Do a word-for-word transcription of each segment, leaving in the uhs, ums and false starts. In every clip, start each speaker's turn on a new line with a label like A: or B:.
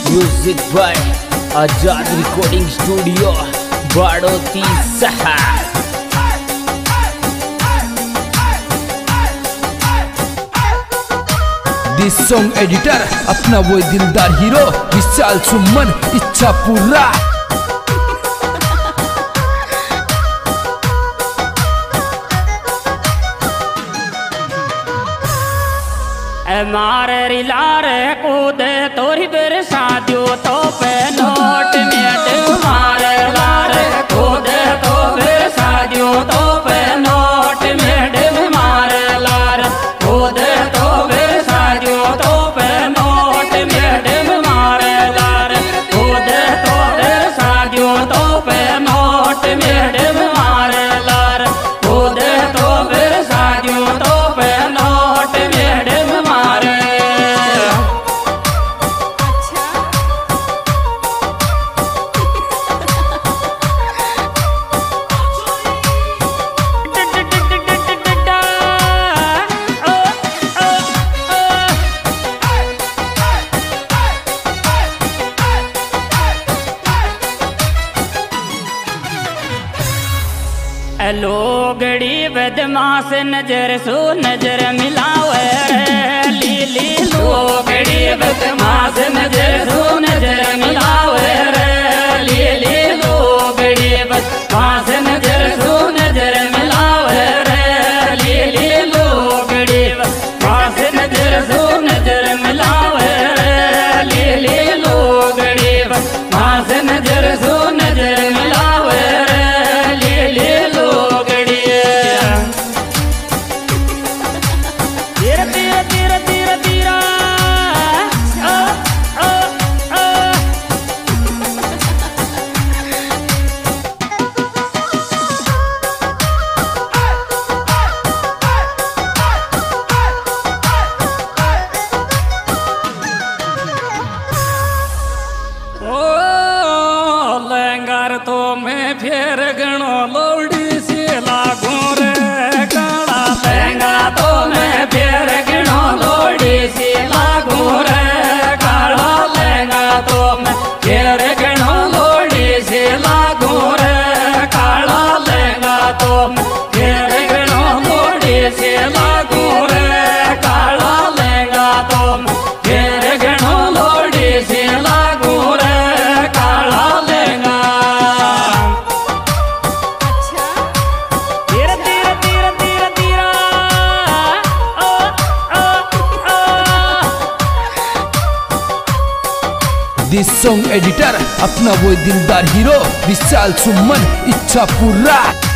A: Music by Azad recording studio Badoti सहा।
B: This song editor अपना वो दिलदार हीरो विशाल सुमन इच्छा पूरा।
C: मारे रिलारे कूदे तोरी बरसा दियो तो पे नोट मेट मारे लारे कूदे तो बरसा दियो तो पे नोट मेट मारे लारे कूदे तो बरसा दियो तो पे नोट मेट मारे लारे कूदे तो बरसा दियो तो पे नोट मेट मारे लारे कूदे तो बरसा दियो तो पे नोट मेट लोगड़ी बदमाश नजर सो नजर मिलावे रे लीली लोगड़ी बदमाश नजर सो नजर मिलावे रे लीली लोगड़ी बदमाश नजर सो नजर मिलावे रे लीली लोगड़ी बदमाश नजर सो नजर मिलावे रे लीली लोगड़ी बदमाश नजर सो नजर मिलावे रे लीली तो मैं फिर गणो लोड़ी से लागू रे काला लहंगा तो मैं फिर गणो लोड़ी से लागू रे काला लहंगा तो मैं फिर गणो लोड़ी से लागू रे काला लहंगा तो मैं फिर गणो लोड़ी से लागू रे काला लहंगा तो मैं फिर गणो लोड़ी से लागू रे काला लहंगा।
B: दिस सॉन्ग एडिटर अपना वो दिलदार हीरो विशाल सुमन इच्छा पूरा।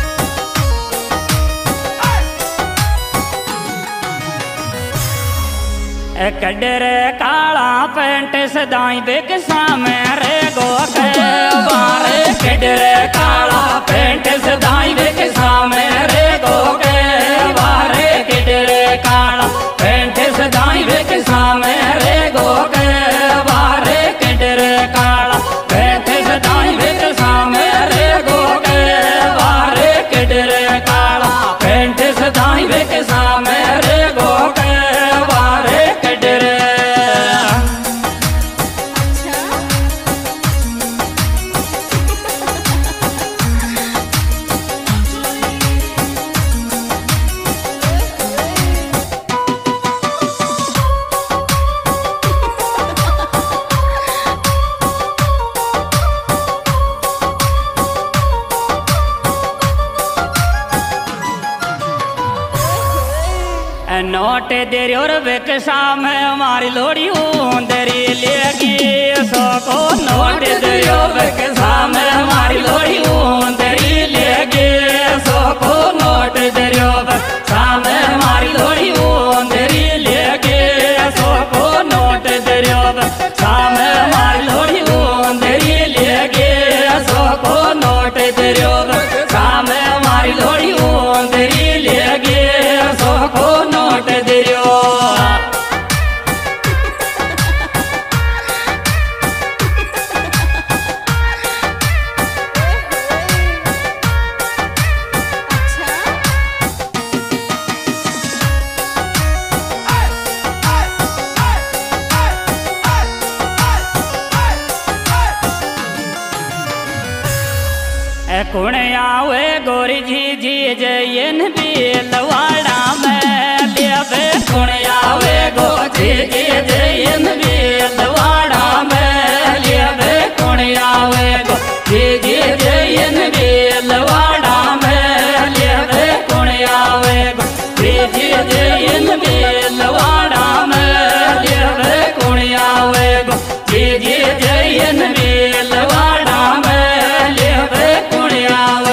C: कडर काला पेंट सदाई बेक सामे रे गो के बारे कडर काला पेंट सदाई बेक सामे रे गो के बारे कडर काला पेंट सदाई बेक सामे रे गो के बारे कडर काला पेंट सदाई बेक सामे रे गो के बारे कडर काला पेंट सदाई बेक सामे रे गो के बारे कडर। नोट देरी और बेकसा में हमारी लोड़ी उंदरी लेगी सो को नोट देरी और बेकसा में हमारी लोड़ी उंदरी लेगी सो को नोट देरी और बेकसा में हमारी लोड़ी उंदरी लेगी सो को नोट देरी और बेकसा में हमारी लोड़ी उंदरी लेगी सो को नोट देरी और बेकसा में हमारी लोड़ी उंदरी लेगी सो को नोट देरियो। कुण आवे गोरी जी जी जयन बेलवाड़ा में लेवे कुण आवे गोरी जी जयन बेलवाड़ा में लेवे कुण आवे गोरी जी जयन बेलवाड़ा में लेवे कुण आवे गोरी जी जयन बेलवाड़ा में लेवे कुण आवे गोरी जी जयन बेलवाड़ा में लेवे कुण आवे।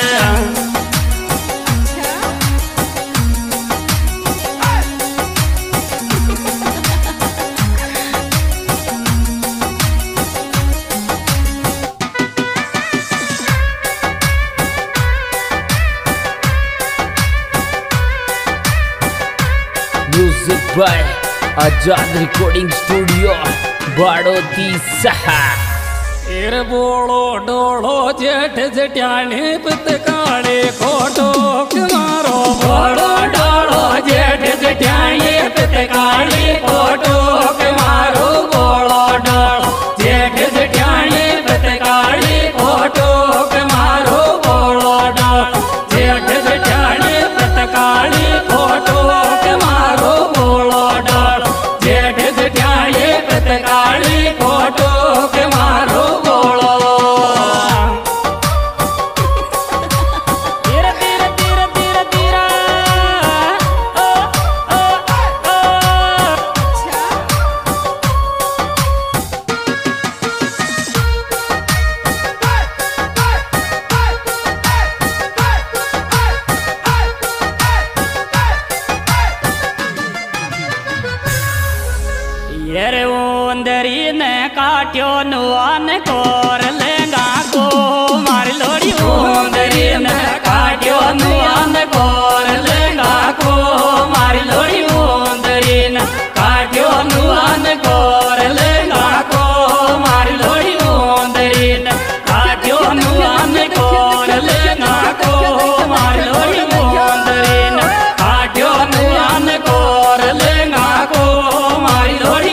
A: Music by Azad recording studio Badoti सहा।
C: एर बोलो डोलो जेठ जट्याणी पुत काले कोटो कुमारो बोलो डोलो जेठ जट्याणी पुत काली कोटो कुमारो बोलो डोलो जेठ जट्याणी पुत काली कोटो कुमारो बोलो डोलो जेठ जट्याणी पुत काली कोटो कुमारो बोलो डोलो जेठ जट्याणी पुत काली कोटो कुमारो येरे ओंदरी ने काट्यो नुआन कोर लेंगा को मारी लोड़ी ओंदरी ने काट्यो नुआन कोर लेंगा को मारी लोड़ी ओंदरी ने काट्यो नुआन कोर लेंगा को मारी लोड़ी ओंदरी ने काट्यो नुआन कोर लेंगा को मारी लोड़ी ओंदरी ने काट्यो नुआन कोर लेंगा को मारी लोड़ी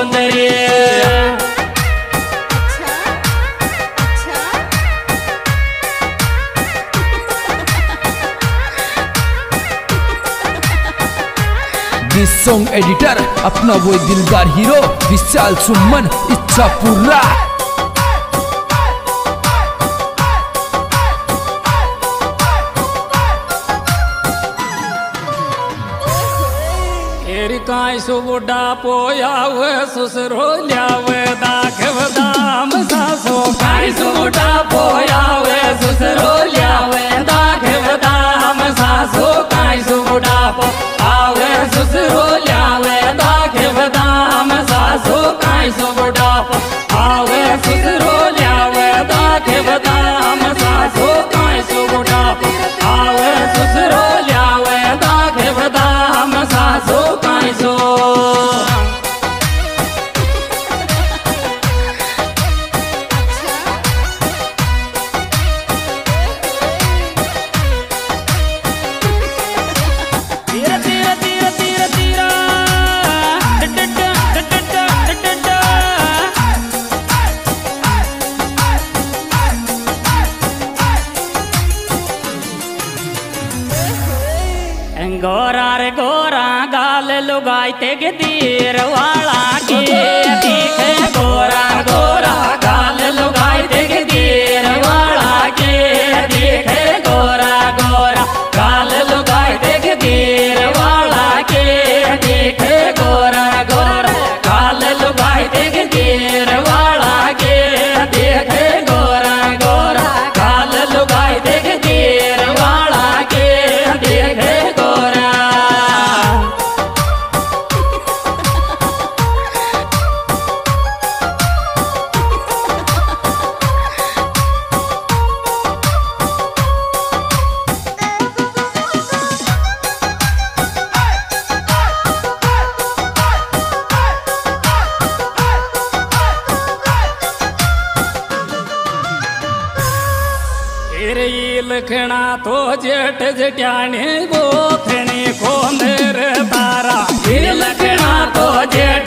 B: दिस सॉन्ग एडिटर अपना वो दिलदार हीरो विशाल सुमन इच्छा पूरा।
C: काई सुबुडा पोया वे सुसरो ल्यावे दाखव दाम सासो काई सुबुडा पोया वे सुसरो ल्यावे दाखव दाम सासो काई सुबुडा पो आवे सुसरो ल्यावे दाखव दाम सासो काई सुबुडा पो आवे सुसरो ल्यावे दाखव दाम सासो काई सुबुडा पो आवे सुसरो ल्यावे दाखव दाम सासो काई सो। तीरा तीरा तीरा तीरा तीरा डडडा डडडा डडडा गोरा रे गोरा गाल लुगाई ते गदीर वाला के देखे गोरा गोरा गाल लुगाई ते गदीर वाला के देखे गोरा गोरा गाल लुगाई ते गदीर वाला के देखे गोरा गोरा गाल लुगाई ते गदीर वाला के देखे गोरा गोरा गाल लुगाई ते गदीर वाला के देखे गोरा। लखना तो जेठ जट्याणी बोथनी को मेरे तारा लखना तो जेठ